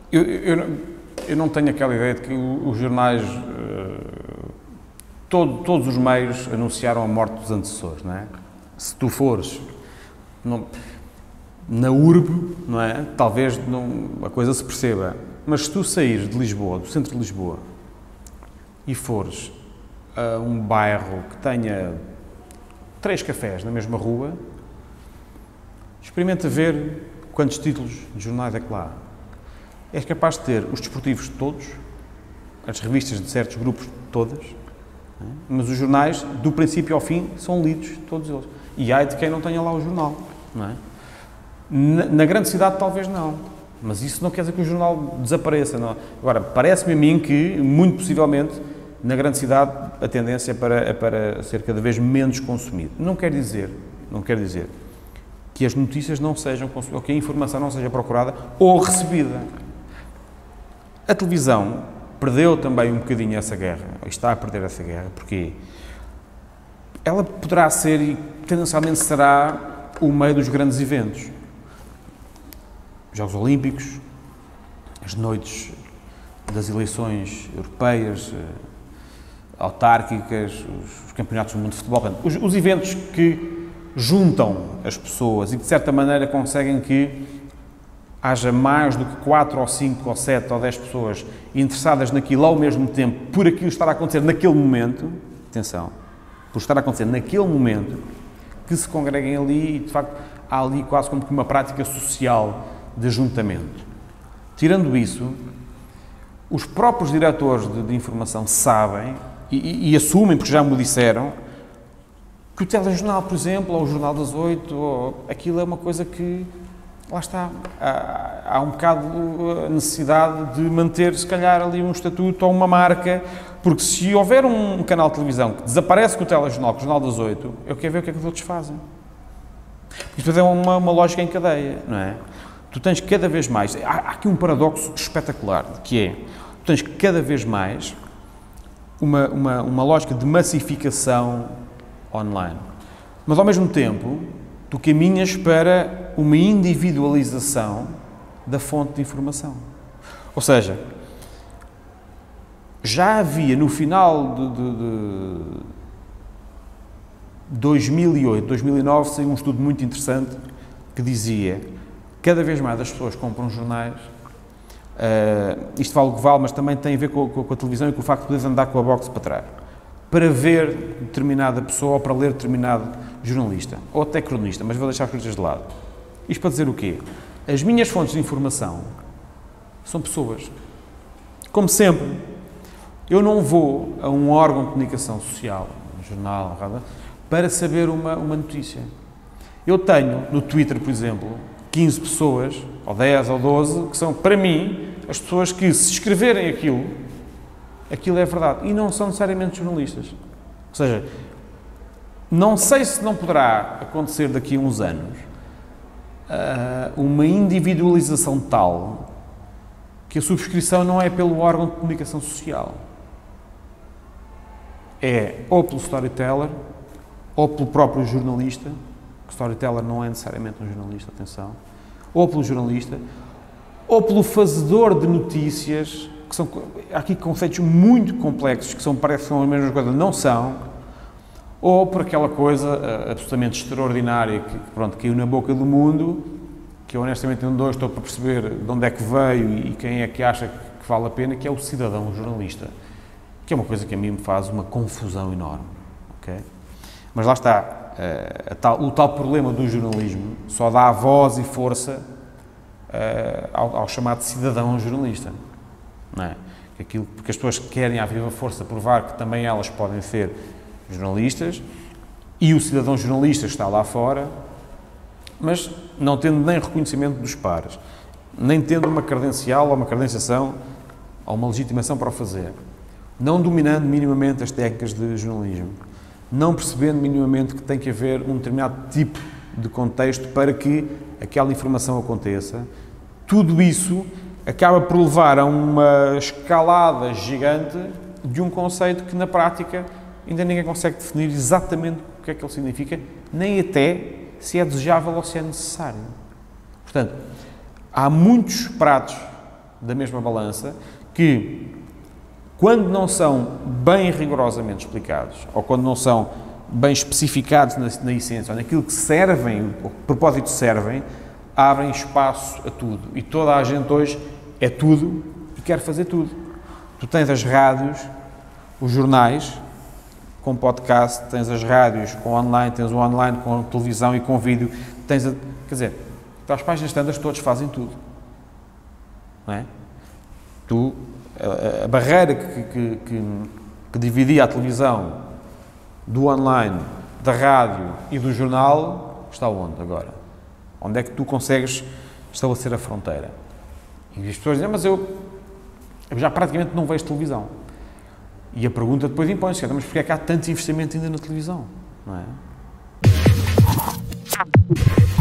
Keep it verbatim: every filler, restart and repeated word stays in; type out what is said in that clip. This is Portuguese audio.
Eu, eu, eu não tenho aquela ideia de que os jornais, uh, todo, todos os meios anunciaram a morte dos antecessores, não é? Se tu fores não, na urbe, não é? Talvez não, a coisa se perceba, mas se tu saíres de Lisboa, do centro de Lisboa, e fores a um bairro que tenha três cafés na mesma rua, experimenta ver quantos títulos de jornais é que lá há. És capaz de ter os desportivos todos, as revistas de certos grupos todas, mas os jornais, do princípio ao fim, são lidos, todos eles. E ai de quem não tenha lá o jornal, não é? Na, na grande cidade talvez não, mas isso não quer dizer que o jornal desapareça, não. Agora, parece-me a mim que, muito possivelmente, na grande cidade a tendência é para, é para ser cada vez menos consumido. Não quer dizer, não quer dizer que as notícias não sejam consumidas, ou que a informação não seja procurada ou recebida. A televisão perdeu também um bocadinho essa guerra, está a perder essa guerra, porque ela poderá ser e tendencialmente será o meio dos grandes eventos. Jogos Olímpicos, as noites das eleições europeias, autárquicas, os campeonatos do mundo de futebol, os, os eventos que juntam as pessoas e que de certa maneira conseguem que haja mais do que quatro ou cinco ou sete ou dez pessoas interessadas naquilo ao mesmo tempo, por aquilo estar a acontecer naquele momento, atenção, por estar a acontecer naquele momento, que se congreguem ali e, de facto, há ali quase como que uma prática social de ajuntamento. Tirando isso, os próprios diretores de, de informação sabem e, e, e assumem, porque já me disseram, que o telejornal, por exemplo, ou o Jornal das Oito, ou, aquilo é uma coisa que, lá está, há, há um bocado a necessidade de manter, se calhar, ali um estatuto ou uma marca, porque se houver um canal de televisão que desaparece com o telejornal, com o Jornal das Oito, eu quero ver o que é que os outros fazem. Isto é uma, uma lógica em cadeia, não é? Tu tens cada vez mais, há, há aqui um paradoxo espetacular, que é, tu tens cada vez mais uma, uma, uma lógica de massificação online, mas ao mesmo tempo, tu caminhas para uma individualização da fonte de informação. Ou seja, já havia no final de, de, de dois mil e oito, dois mil e nove, saiu um estudo muito interessante que dizia cada vez mais as pessoas compram jornais, uh, isto vale o que vale, mas também tem a ver com, com, com a televisão e com o facto de poderes andar com a box para trás, para ver determinada pessoa ou para ler determinado jornalista, ou até cronista, mas vou deixar as coisas de lado. Isto para dizer o quê? As minhas fontes de informação são pessoas. Como sempre, eu não vou a um órgão de comunicação social, um jornal, para saber uma, uma notícia. Eu tenho, no Twitter, por exemplo, quinze pessoas, ou dez ou doze, que são, para mim, as pessoas que, se escreverem aquilo, aquilo é verdade. E não são necessariamente jornalistas. Ou seja, não sei se não poderá acontecer daqui a uns anos uh, uma individualização tal que a subscrição não é pelo órgão de comunicação social. É ou pelo storyteller, ou pelo próprio jornalista, que o storyteller não é necessariamente um jornalista, atenção, ou pelo jornalista, ou pelo fazedor de notícias, que são há aqui conceitos muito complexos, que são, parecem que são as mesmas coisas, não são, ou por aquela coisa uh, absolutamente extraordinária que, pronto, caiu na boca do mundo, que eu honestamente não estou para perceber de onde é que veio e quem é que acha que vale a pena, que é o cidadão jornalista, que é uma coisa que a mim me faz uma confusão enorme, ok? Mas lá está, uh, a tal, o tal problema do jornalismo só dá voz e força uh, ao, ao chamado cidadão jornalista, não é? Aquilo, porque as pessoas querem à viva força provar que também elas podem ser jornalistas e o cidadão jornalista está lá fora, mas não tendo nem reconhecimento dos pares, nem tendo uma credencial ou uma credenciação ou uma legitimação para o fazer, não dominando minimamente as técnicas de jornalismo, não percebendo minimamente que tem que haver um determinado tipo de contexto para que aquela informação aconteça, tudo isso acaba por levar a uma escalada gigante de um conceito que, na prática, ainda ninguém consegue definir exatamente o que é que ele significa, nem até se é desejável ou se é necessário. Portanto, há muitos pratos da mesma balança que, quando não são bem rigorosamente explicados, ou quando não são bem especificados na, na essência, ou naquilo que servem, o propósito servem, abrem espaço a tudo. E toda a gente hoje é tudo e quer fazer tudo. Tu tens as rádios, os jornais, com podcast, tens as rádios com online, tens o online com televisão e com vídeo, tens a, quer dizer, as páginas standards todos fazem tudo. Não é? Tu, a, a barreira que, que, que, que dividia a televisão do online, da rádio e do jornal, está onde agora? Onde é que tu consegues estabelecer a fronteira? E as pessoas dizem, mas eu, eu já praticamente não vejo televisão. E a pergunta depois impõe-se, mas porquê é que há tanto investimento ainda na televisão? Não é?